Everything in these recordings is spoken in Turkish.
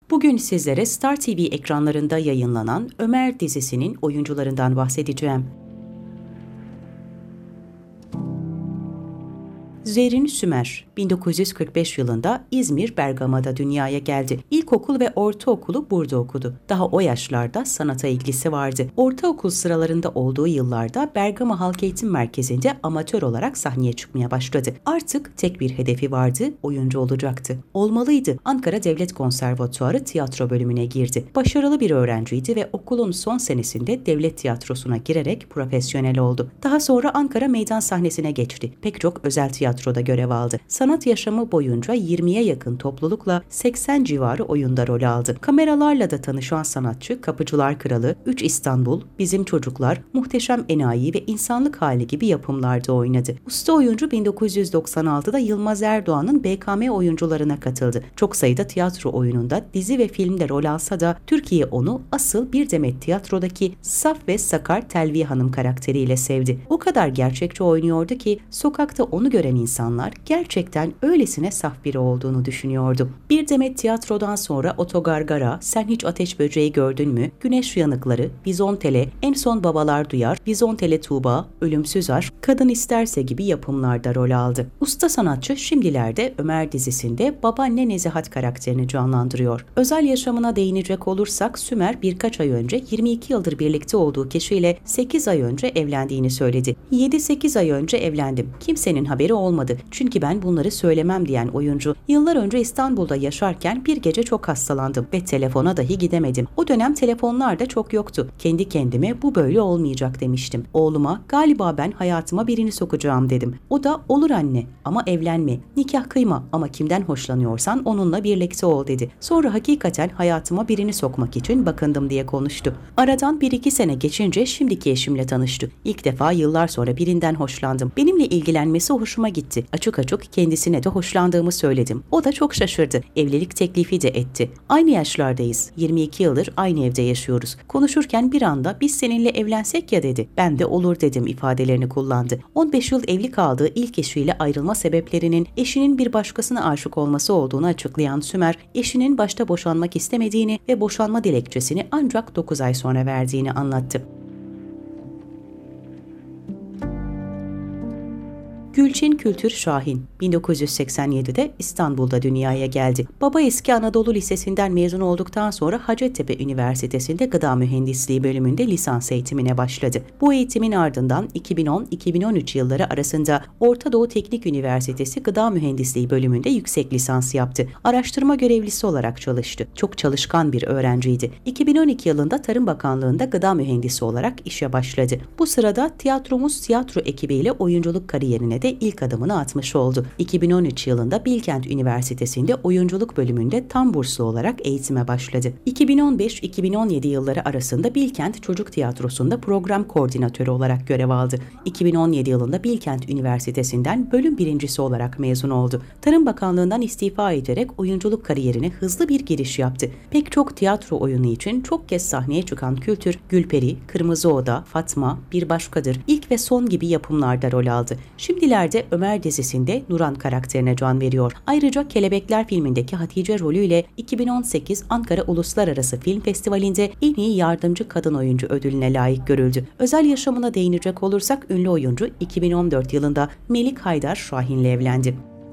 Bugün sizlere Star TV ekranlarında yayınlanan Ömer dizisinin oyuncularından bahsedeceğim. Zerrin Sümer, 1945 yılında İzmir Bergama'da dünyaya geldi. İlkokul ve ortaokulu burada okudu. Daha o yaşlarda sanata ilgisi vardı. Ortaokul sıralarında olduğu yıllarda Bergama Halk Eğitim Merkezi'nde amatör olarak sahneye çıkmaya başladı. Artık tek bir hedefi vardı, oyuncu olacaktı. Olmalıydı. Ankara Devlet Konservatuarı tiyatro bölümüne girdi. Başarılı bir öğrenciydi ve okulun son senesinde devlet tiyatrosuna girerek profesyonel oldu. Daha sonra Ankara meydan sahnesine geçti. Pek çok özel tiyatroda görev aldı. Sanat yaşamı boyunca 20'ye yakın toplulukla 80 civarı oyunda rol aldı. Kameralarla da tanışan sanatçı Kapıcılar Kralı, 3 İstanbul, Bizim Çocuklar, Muhteşem Enayi ve İnsanlık Hali gibi yapımlarda oynadı. Usta oyuncu 1996'da Yılmaz Erdoğan'ın BKM oyuncularına katıldı. Çok sayıda tiyatro oyununda, dizi ve filmde rol alsa da Türkiye onu asıl Bir Demet Tiyatro'daki Saf ve Sakar Telviye Hanım karakteriyle sevdi. O kadar gerçekçi oynuyordu ki sokakta onu gören insanlar gerçekten öylesine saf biri olduğunu düşünüyordu. Bir Demet Tiyatro'dan sonra Otogargara, Sen Hiç Ateş Böceği Gördün Mü, Güneş Yanıkları, Vizontele, En Son Babalar Duyar, Vizontele Tuğba, Ölümsüz Aşk, Kadın İsterse gibi yapımlarda rol aldı. Usta sanatçı şimdilerde Ömer dizisinde babaanne Nezihat karakterini canlandırıyor. Özel yaşamına değinecek olursak Sümer birkaç ay önce 22 yıldır birlikte olduğu kişiyle 8 ay önce evlendiğini söyledi. 7-8 ay önce evlendim. Kimsenin haberi olmadı. Çünkü ben bunları söylemem diyen oyuncu, yıllar önce İstanbul'da yaşarken bir gece çok hastalandım ve telefona dahi gidemedim. O dönem telefonlar da çok yoktu. Kendi kendime bu böyle olmayacak demiştim. Oğluma galiba ben hayatıma birini sokacağım dedim. O da olur anne ama evlenme, nikah kıyma ama kimden hoşlanıyorsan onunla birlikte ol dedi. Sonra hakikaten hayatıma birini sokmak için bakındım diye konuştu. Aradan 1-2 sene geçince şimdiki eşimle tanıştı. İlk defa yıllar sonra birinden hoşlandım. Benimle ilgilenmesi hoşuma gitti. Açık açık kendisine de hoşlandığımı söyledim. O da çok şaşırdı. Evlilik teklifi de etti. Aynı yaşlardayız. 22 yıldır aynı evde yaşıyoruz. Konuşurken bir anda biz seninle evlensek ya dedi. Ben de olur dedim ifadelerini kullandı. 15 yıl evli kaldığı ilk eşiyle ayrılma sebeplerinin eşinin bir başkasına aşık olması olduğunu açıklayan Sümer, eşinin başta boşanmak istemediğini ve boşanma dilekçesini ancak 9 ay sonra verdiğini anlattı. Gülçin Kültür Şahin, 1987'de İstanbul'da dünyaya geldi. Baba eski Anadolu Lisesi'nden mezun olduktan sonra Hacettepe Üniversitesi'nde Gıda Mühendisliği bölümünde lisans eğitimine başladı. Bu eğitimin ardından 2010-2013 yılları arasında Orta Doğu Teknik Üniversitesi Gıda Mühendisliği bölümünde yüksek lisans yaptı. Araştırma görevlisi olarak çalıştı. Çok çalışkan bir öğrenciydi. 2012 yılında Tarım Bakanlığı'nda gıda mühendisi olarak işe başladı. Bu sırada Tiyatromuz tiyatro ekibiyle oyunculuk kariyerine de ilk adımını atmış oldu. 2013 yılında Bilkent Üniversitesi'nde oyunculuk bölümünde tam burslu olarak eğitime başladı. 2015-2017 yılları arasında Bilkent Çocuk Tiyatrosu'nda program koordinatörü olarak görev aldı. 2017 yılında Bilkent Üniversitesi'nden bölüm birincisi olarak mezun oldu. Tarım Bakanlığı'ndan istifa ederek oyunculuk kariyerine hızlı bir giriş yaptı. Pek çok tiyatro oyunu için çok kez sahneye çıkan Kültür, Gülperi, Kırmızı Oda, Fatma, Bir Başkadır, İlk ve Son gibi yapımlarda rol aldı. Şimdilerde Ömer dizisinde Nuran karakterine can veriyor. Ayrıca Kelebekler filmindeki Hatice rolüyle 2018 Ankara Uluslararası Film Festivali'nde en iyi yardımcı kadın oyuncu ödülüne layık görüldü. Özel yaşamına değinecek olursak ünlü oyuncu 2014 yılında Melik Haydar Şahin'le evlendi.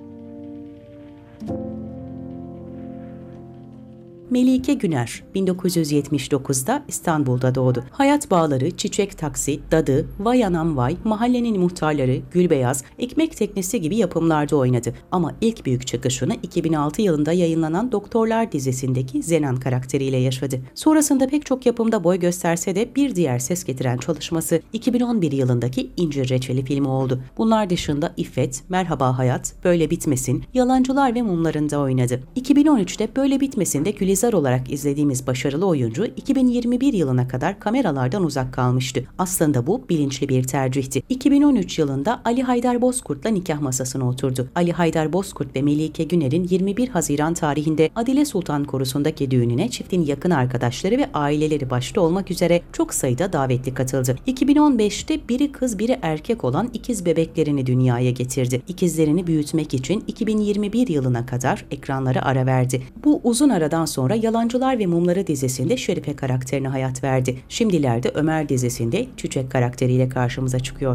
Melike Güner, 1979'da İstanbul'da doğdu. Hayat Bağları, Çiçek Taksi, Dadı, Vay Anam Vay, Mahallenin Muhtarları, Gülbeyaz, Ekmek Teknesi gibi yapımlarda oynadı. Ama ilk büyük çıkışını 2006 yılında yayınlanan Doktorlar dizisindeki Zenan karakteriyle yaşadı. Sonrasında pek çok yapımda boy gösterse de bir diğer ses getiren çalışması 2011 yılındaki İncir Reçeli filmi oldu. Bunlar dışında İffet, Merhaba Hayat, Böyle Bitmesin, Yalancılar ve Mumlarında oynadı. 2013'te Böyle Bitmesin'de Gülizar olarak izlediğimiz başarılı oyuncu 2021 yılına kadar kameralardan uzak kalmıştı. Aslında bu bilinçli bir tercihti. 2013 yılında Ali Haydar Bozkurt'la nikah masasına oturdu. Ali Haydar Bozkurt ve Melike Güner'in 21 Haziran tarihinde Adile Sultan Korusu'ndaki düğününe çiftin yakın arkadaşları ve aileleri başta olmak üzere çok sayıda davetli katıldı. 2015'te biri kız biri erkek olan ikiz bebeklerini dünyaya getirdi. İkizlerini büyütmek için 2021 yılına kadar ekranlara ara verdi. Bu uzun aradan sonra sonra Yalancılar ve Mumları dizisinde Şerife karakterine hayat verdi. Şimdilerde Ömer dizisinde Çiçek karakteriyle karşımıza çıkıyor.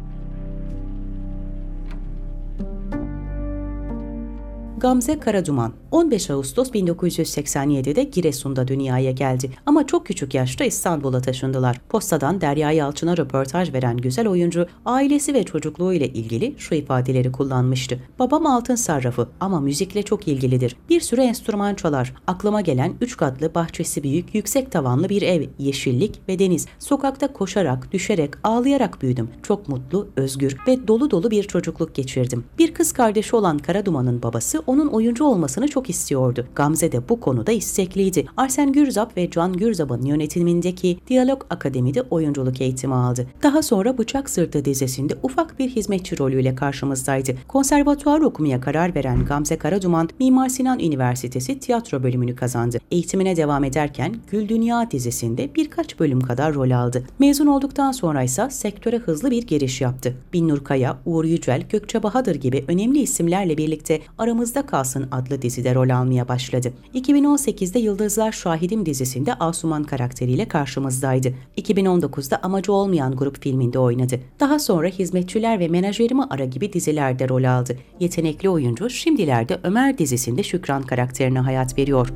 Gamze Karaduman 15 Ağustos 1987'de Giresun'da dünyaya geldi ama çok küçük yaşta İstanbul'a taşındılar. Postadan Derya Yalçın'a röportaj veren güzel oyuncu ailesi ve çocukluğu ile ilgili şu ifadeleri kullanmıştı. Babam altın sarrafı ama müzikle çok ilgilidir. Bir sürü enstrüman çalar. Aklıma gelen 3 katlı, bahçesi büyük, yüksek tavanlı bir ev, yeşillik ve deniz. Sokakta koşarak, düşerek, ağlayarak büyüdüm. Çok mutlu, özgür ve dolu dolu bir çocukluk geçirdim. Bir kız kardeşi olan Karaduman'ın babası onun oyuncu olmasını çok istiyordu. Gamze de bu konuda istekliydi. Arsen Gürzap ve Can Gürzap'ın yönetimindeki Diyalog Akademi'de oyunculuk eğitimi aldı. Daha sonra Bıçak Sırtı dizisinde ufak bir hizmetçi rolüyle karşımızdaydı. Konservatuvar okumaya karar veren Gamze Karaduman, Mimar Sinan Üniversitesi tiyatro bölümünü kazandı. Eğitimine devam ederken Gül Dünya dizisinde birkaç bölüm kadar rol aldı. Mezun olduktan sonra ise sektöre hızlı bir giriş yaptı. Binnur Kaya, Uğur Yücel, Gökçe Bahadır gibi önemli isimlerle birlikte Aramızda Kalsın adlı dizide rol almaya başladı. 2018'de Yıldızlar Şahidim dizisinde Asuman karakteriyle karşımızdaydı. 2019'da Amacı Olmayan Grup filminde oynadı. Daha sonra Hizmetçiler ve Menajerimi Ara gibi dizilerde rol aldı. Yetenekli oyuncu şimdilerde Ömer dizisinde Şükran karakterine hayat veriyor.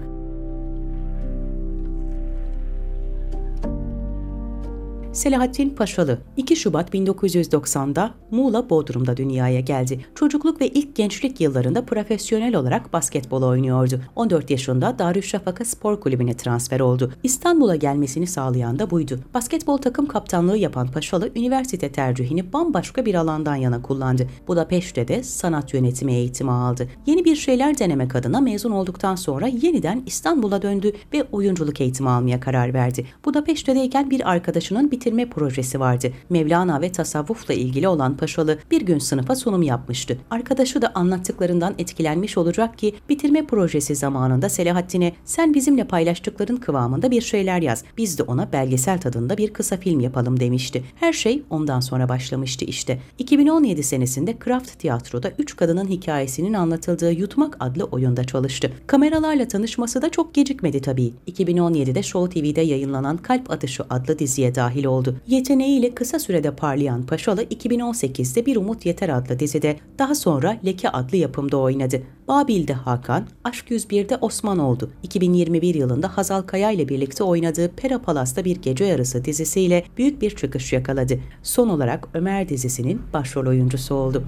Selahattin Paşalı 2 Şubat 1990'da Muğla Bodrum'da dünyaya geldi. Çocukluk ve ilk gençlik yıllarında profesyonel olarak basketbol oynuyordu. 14 yaşında Darüşşafaka Spor Kulübü'ne transfer oldu. İstanbul'a gelmesini sağlayan da buydu. Basketbol takım kaptanlığı yapan Paşalı, üniversite tercihini bambaşka bir alandan yana kullandı. Budapeşte de sanat yönetimi eğitimi aldı. Yeni bir şeyler denemek adına mezun olduktan sonra yeniden İstanbul'a döndü ve oyunculuk eğitimi almaya karar verdi. Budapeşte'deyken bir arkadaşının bitirme projesi vardı. Mevlana ve tasavvufla ilgili olan Paşalı bir gün sınıfa sunum yapmıştı. Arkadaşı da anlattıklarından etkilenmiş olacak ki bitirme projesi zamanında Selahattin'e "Sen bizimle paylaştıkların kıvamında bir şeyler yaz. Biz de ona belgesel tadında bir kısa film yapalım" demişti. Her şey ondan sonra başlamıştı işte. 2017 senesinde Kraft Tiyatro'da 3 kadının hikayesinin anlatıldığı Yutmak adlı oyunda çalıştı. Kameralarla tanışması da çok gecikmedi tabii. 2017'de Show TV'de yayınlanan Kalp Atışı adlı diziye dahil oldu. Yeteneğiyle kısa sürede parlayan Paşalı 2018'de Bir Umut Yeter adlı dizide, daha sonra Leke adlı yapımda oynadı. Babil'de Hakan, Aşk 101'de Osman oldu. 2021 yılında Hazal Kaya ile birlikte oynadığı Pera Palas'ta Bir Gece Yarısı dizisiyle büyük bir çıkış yakaladı. Son olarak Ömer dizisinin başrol oyuncusu oldu.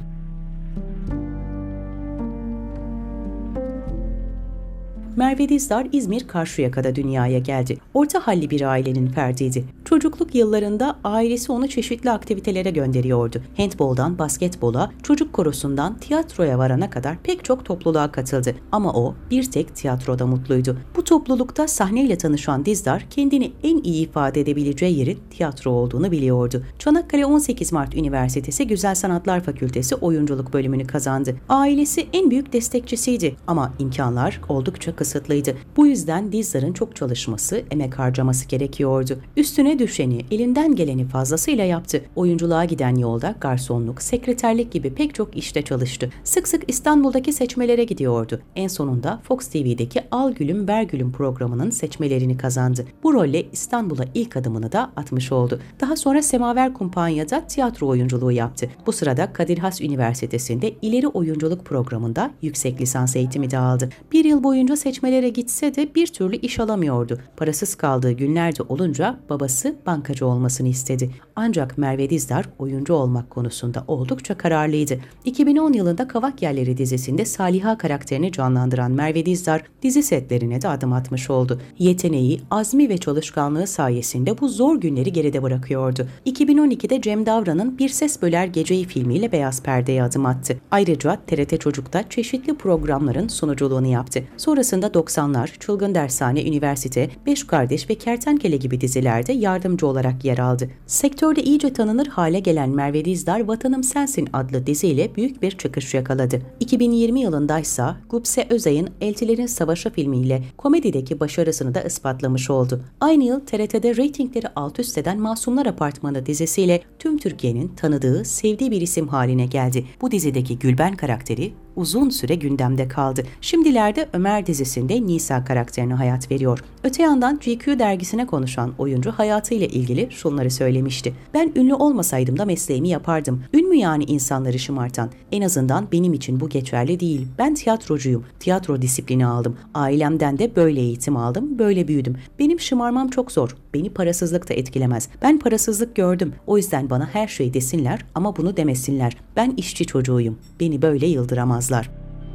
Merve Dizdar İzmir Karşıyaka'da dünyaya geldi. Orta halli bir ailenin ferdiydi. Çocukluk yıllarında ailesi onu çeşitli aktivitelere gönderiyordu. Handboldan basketbola, çocuk korosundan tiyatroya varana kadar pek çok topluluğa katıldı. Ama o bir tek tiyatroda mutluydu. Bu toplulukta sahneyle tanışan Dizdar kendini en iyi ifade edebileceği yerin tiyatro olduğunu biliyordu. Çanakkale 18 Mart Üniversitesi Güzel Sanatlar Fakültesi oyunculuk bölümünü kazandı. Ailesi en büyük destekçisiydi ama imkanlar oldukça kısıtlıydı. Bu yüzden Dizdar'ın çok çalışması, emek harcaması gerekiyordu. Üstüne düşeni, elinden geleni fazlasıyla yaptı. Oyunculuğa giden yolda garsonluk, sekreterlik gibi pek çok işte çalıştı. Sık sık İstanbul'daki seçmelere gidiyordu. En sonunda Fox TV'deki Al Gülüm Ver Gülüm programının seçmelerini kazandı. Bu rolle İstanbul'a ilk adımını da atmış oldu. Daha sonra Semaver Kumpanya'da tiyatro oyunculuğu yaptı. Bu sırada Kadir Has Üniversitesi'nde ileri oyunculuk programında yüksek lisans eğitimi de aldı. Bir yıl boyunca seçmelere gitse de bir türlü iş alamıyordu. Parasız kaldığı günlerde olunca babası bankacı olmasını istedi. Ancak Merve Dizdar oyuncu olmak konusunda oldukça kararlıydı. 2010 yılında Kavak Yerleri dizisinde Saliha karakterini canlandıran Merve Dizdar dizi setlerine de adım atmış oldu. Yeteneği, azmi ve çalışkanlığı sayesinde bu zor günleri geride bırakıyordu. 2012'de Cem Davran'ın Bir Ses Böler Geceyi filmiyle beyaz perdeye adım attı. Ayrıca TRT Çocuk'ta çeşitli programların sunuculuğunu yaptı. Sonrasında 90'lar, Çılgın Dershane, Üniversite, Beş Kardeş ve Kertenkele gibi dizilerde yardımcı olarak yer aldı. Sektörde iyice tanınır hale gelen Merve Dizdar, Vatanım Sensin adlı diziyle büyük bir çıkış yakaladı. 2020 yılındaysa Gupse Özay'ın Eltilerin Savaşı filmiyle komedideki başarısını da ispatlamış oldu. Aynı yıl TRT'de reytingleri alt üst eden Masumlar Apartmanı dizisiyle tüm Türkiye'nin tanıdığı, sevdiği bir isim haline geldi. Bu dizideki Gülben karakteri uzun süre gündemde kaldı. Şimdilerde Ömer dizisi dizisinde Nisa karakterine hayat veriyor. Öte yandan GQ dergisine konuşan oyuncu hayatıyla ilgili şunları söylemişti. Ben ünlü olmasaydım da mesleğimi yapardım. Ün mü yani insanları şımartan? En azından benim için bu geçerli değil. Ben tiyatrocuyum. Tiyatro disiplini aldım. Ailemden de böyle eğitim aldım. Böyle büyüdüm. Benim şımarmam çok zor. Beni parasızlık da etkilemez. Ben parasızlık gördüm. O yüzden bana her şey desinler ama bunu demesinler. Ben işçi çocuğuyum. Beni böyle yıldıramazlar.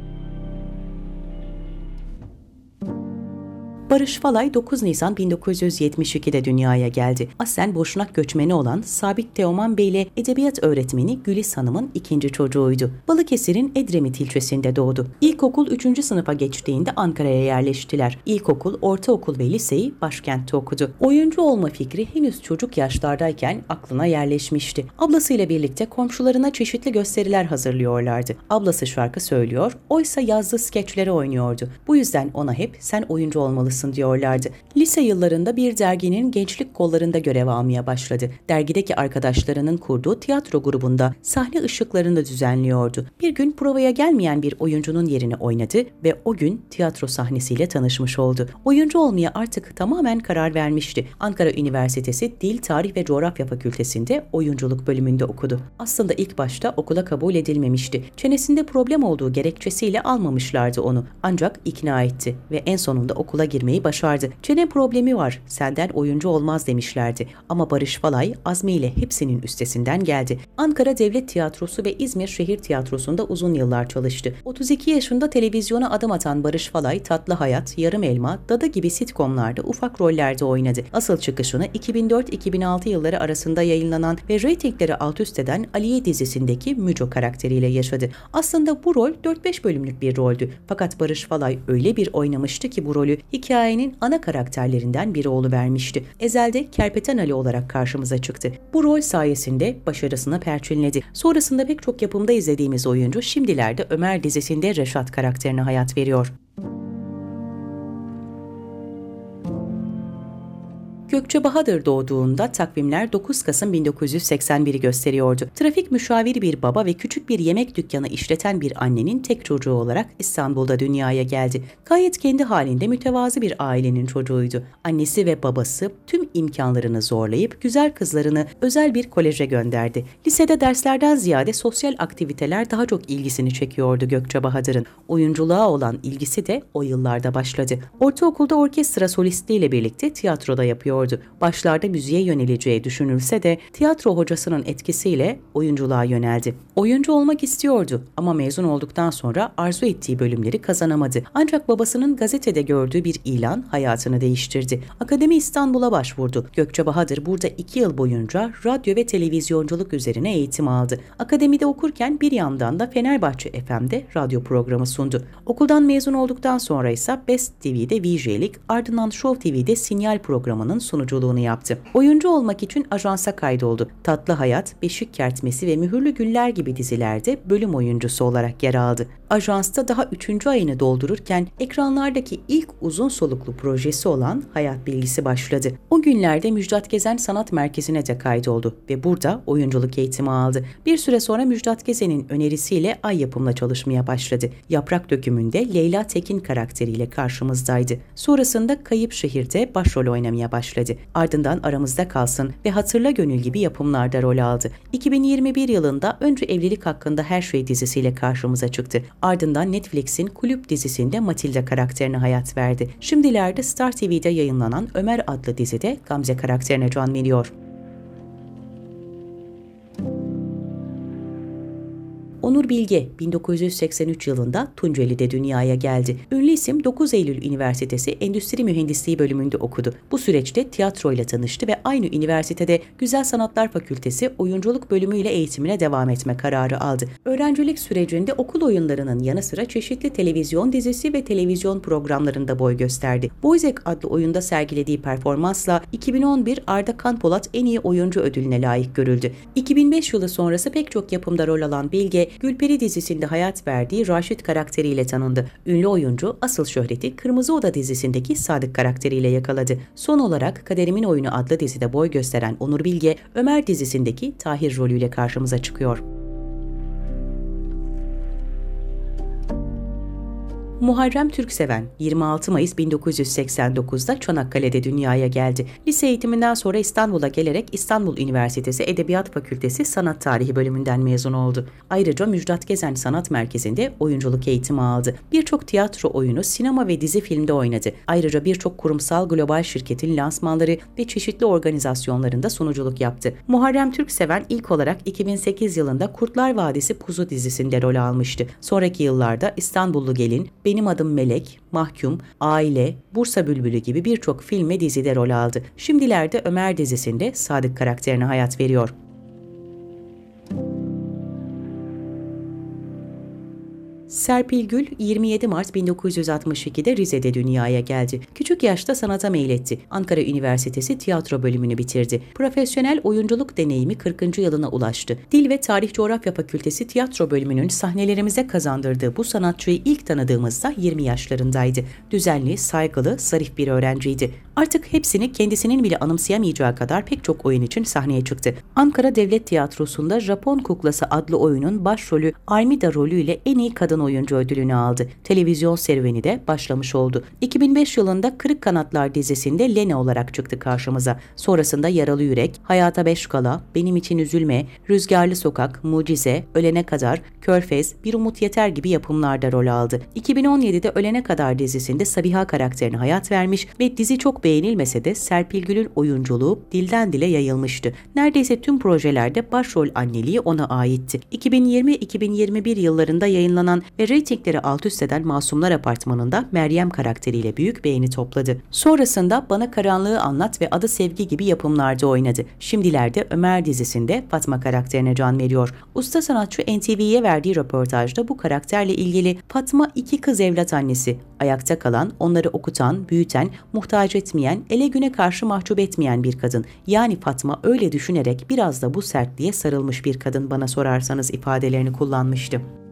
Barış Falay 9 Nisan 1972'de dünyaya geldi. Aslen Boşnak göçmeni olan Sabit Teoman Bey ile edebiyat öğretmeni Gülis Hanım'ın ikinci çocuğuydu. Balıkesir'in Edremit ilçesinde doğdu. İlkokul 3. sınıfa geçtiğinde Ankara'ya yerleştiler. İlkokul, ortaokul ve liseyi başkentte okudu. Oyuncu olma fikri henüz çocuk yaşlardayken aklına yerleşmişti. Ablasıyla birlikte komşularına çeşitli gösteriler hazırlıyorlardı. Ablası şarkı söylüyor, oysa yazdığı skeçleri oynuyordu. Bu yüzden ona hep sen oyuncu olmalısın diyorlardı. Lise yıllarında bir derginin gençlik kollarında görev almaya başladı. Dergideki arkadaşlarının kurduğu tiyatro grubunda sahne ışıklarını düzenliyordu. Bir gün provaya gelmeyen bir oyuncunun yerine oynadı ve o gün tiyatro sahnesiyle tanışmış oldu. Oyuncu olmaya artık tamamen karar vermişti. Ankara Üniversitesi Dil, Tarih ve Coğrafya Fakültesi'nde oyunculuk bölümünde okudu. Aslında ilk başta okula kabul edilmemişti. Çenesinde problem olduğu gerekçesiyle almamışlardı onu. Ancak ikna etti ve en sonunda okula girmeyi başardı. Çene problemi var, senden oyuncu olmaz demişlerdi. Ama Barış Falay azmiyle hepsinin üstesinden geldi. Ankara Devlet Tiyatrosu ve İzmir Şehir Tiyatrosu'nda uzun yıllar çalıştı. 32 yaşında televizyona adım atan Barış Falay, Tatlı Hayat, Yarım Elma, Dada gibi sitcomlarda ufak rollerde oynadı. Asıl çıkışını 2004-2006 yılları arasında yayınlanan ve reytingleri alt üst eden Aliye dizisindeki Müco karakteriyle yaşadı. Aslında bu rol 4-5 bölümlük bir roldü. Fakat Barış Falay öyle bir oynamıştı ki bu rolü hikayenin ana karakterlerinden biri oluvermişti. Ezel'de Kerpeten Ali olarak karşımıza çıktı. Bu rol sayesinde başarısına perçinledi. Sonrasında pek çok yapımda izlediğimiz oyuncu şimdilerde Ömer dizisinde Reşat karakterine hayat veriyor. Gökçe Bahadır doğduğunda takvimler 9 Kasım 1981'i gösteriyordu. Trafik müşaviri bir baba ve küçük bir yemek dükkanı işleten bir annenin tek çocuğu olarak İstanbul'da dünyaya geldi. Gayet kendi halinde mütevazı bir ailenin çocuğuydu. Annesi ve babası tüm imkanlarını zorlayıp güzel kızlarını özel bir koleje gönderdi. Lisede derslerden ziyade sosyal aktiviteler daha çok ilgisini çekiyordu Gökçe Bahadır'ın. Oyunculuğa olan ilgisi de o yıllarda başladı. Ortaokulda orkestra solistliğiyle birlikte tiyatroda yapıyordu. Başlarda müziğe yöneleceği düşünülse de tiyatro hocasının etkisiyle oyunculuğa yöneldi. Oyuncu olmak istiyordu ama mezun olduktan sonra arzu ettiği bölümleri kazanamadı. Ancak babasının gazetede gördüğü bir ilan hayatını değiştirdi. Akademi İstanbul'a başvurdu. Gökçe Bahadır burada 2 yıl boyunca radyo ve televizyonculuk üzerine eğitim aldı. Akademide okurken bir yandan da Fenerbahçe FM'de radyo programı sundu. Okuldan mezun olduktan sonra ise Best TV'de VJ'lik, ardından Show TV'de Sinyal programının sunuculuğunu yaptı. Oyuncu olmak için ajansa kaydoldu. Tatlı Hayat, Beşik Kertmesi ve Mühürlü Güller gibi dizilerde bölüm oyuncusu olarak yer aldı. Ajansta daha 3. ayını doldururken ekranlardaki ilk uzun soluklu projesi olan Hayat Bilgisi başladı. O günlerde Müjdat Gezen Sanat Merkezi'ne de kaydoldu ve burada oyunculuk eğitimi aldı. Bir süre sonra Müjdat Gezen'in önerisiyle Ay Yapım'la çalışmaya başladı. Yaprak Dökümü'nde Leyla Tekin karakteriyle karşımızdaydı. Sonrasında Kayıp Şehir'de başrol oynamaya başladı. Ardından Aramızda Kalsın ve Hatırla Gönül gibi yapımlarda rol aldı. 2021 yılında önce Evlilik Hakkında Her Şey dizisiyle karşımıza çıktı. Ardından Netflix'in Kulüp dizisinde Matilda karakterine hayat verdi. Şimdilerde Star TV'de yayınlanan Ömer adlı dizide Gamze karakterine can veriyor. Onur Bilge 1983 yılında Tunceli'de dünyaya geldi. Ünlü isim 9 Eylül Üniversitesi Endüstri Mühendisliği bölümünde okudu. Bu süreçte tiyatroyla tanıştı ve aynı üniversitede Güzel Sanatlar Fakültesi oyunculuk bölümüyle eğitimine devam etme kararı aldı. Öğrencilik sürecinde okul oyunlarının yanı sıra çeşitli televizyon dizisi ve televizyon programlarında boy gösterdi. Boyzek adlı oyunda sergilediği performansla 2011 Arda Kan Polat en iyi oyuncu ödülüne layık görüldü. 2005 yılı sonrası pek çok yapımda rol alan Bilge, Gülperi dizisinde hayat verdiği Raşit karakteriyle tanındı. Ünlü oyuncu asıl şöhreti Kırmızı Oda dizisindeki Sadık karakteriyle yakaladı. Son olarak Kaderimin Oyunu adlı dizide boy gösteren Onur Bilge, Ömer dizisindeki Tahir rolüyle karşımıza çıkıyor. Muharrem Türkseven, 26 Mayıs 1989'da Çanakkale'de dünyaya geldi. Lise eğitiminden sonra İstanbul'a gelerek İstanbul Üniversitesi Edebiyat Fakültesi Sanat Tarihi bölümünden mezun oldu. Ayrıca Müjdat Gezen Sanat Merkezi'nde oyunculuk eğitimi aldı. Birçok tiyatro oyunu, sinema ve dizi filmde oynadı. Ayrıca birçok kurumsal global şirketin lansmanları ve çeşitli organizasyonlarında sunuculuk yaptı. Muharrem Türkseven ilk olarak 2008 yılında Kurtlar Vadisi Kuzu dizisinde rol almıştı. Sonraki yıllarda İstanbullu Gelin, Benim Adım Melek, Mahkum, Aile, Bursa Bülbülü gibi birçok film ve dizide rol aldı. Şimdilerde Ömer dizisinde Sadık karakterine hayat veriyor. Serpil Gül, 27 Mart 1962'de Rize'de dünyaya geldi. Küçük yaşta sanata meyletti. Ankara Üniversitesi tiyatro bölümünü bitirdi. Profesyonel oyunculuk deneyimi 40. yılına ulaştı. Dil ve Tarih Coğrafya Fakültesi tiyatro bölümünün sahnelerimize kazandırdığı bu sanatçıyı ilk tanıdığımızda 20 yaşlarındaydı. Düzenli, saygılı, zarif bir öğrenciydi. Artık hepsini kendisinin bile anımsayamayacağı kadar pek çok oyun için sahneye çıktı. Ankara Devlet Tiyatrosu'nda Japon Kuklası adlı oyunun başrolü Armida rolüyle en iyi kadın oyuncu ödülünü aldı. Televizyon serüveni de başlamış oldu. 2005 yılında Kırık Kanatlar dizisinde Lene olarak çıktı karşımıza. Sonrasında Yaralı Yürek, Hayata Beş Kala, Benim İçin Üzülme, Rüzgarlı Sokak, Mucize, Ölene Kadar, Körfez, Bir Umut Yeter gibi yapımlarda rol aldı. 2017'de Ölene Kadar dizisinde Sabiha karakterine hayat vermiş ve dizi çok beğenilmese de Serpil Gül'ün oyunculuğu dilden dile yayılmıştı. Neredeyse tüm projelerde başrol anneliği ona aitti. 2020-2021 yıllarında yayınlanan ve reytingleri alt üst eden Masumlar Apartmanı'nda Meryem karakteriyle büyük beğeni topladı. Sonrasında Bana Karanlığı Anlat ve Adı Sevgi gibi yapımlarda oynadı. Şimdilerde Ömer dizisinde Fatma karakterine can veriyor. Usta sanatçı NTV'ye verdiği röportajda bu karakterle ilgili Fatma iki kız evlat annesi, ayakta kalan, onları okutan, büyüten, muhtaç etmeyen, ele güne karşı mahcup etmeyen bir kadın. Yani Fatma öyle düşünerek biraz da bu sertliğe sarılmış bir kadın bana sorarsanız ifadelerini kullanmıştı.